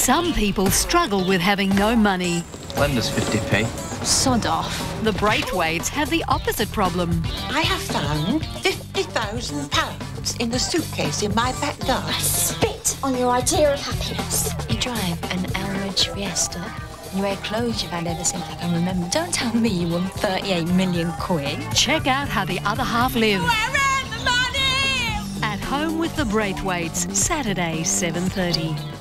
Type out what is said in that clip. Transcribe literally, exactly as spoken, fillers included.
Some people struggle with having no money. Lend us fifty p. Sod off. The Braithwaites have the opposite problem. I have found fifty thousand pounds in the suitcase in my back garden. I spit on your idea of happiness. You drive an Elridge Fiesta. You wear clothes you've had ever since I can remember. Don't tell me you won thirty-eight million quid. Check out how the other half live. Where are the money? At Home with the Braithwaites, Saturday, seven thirty.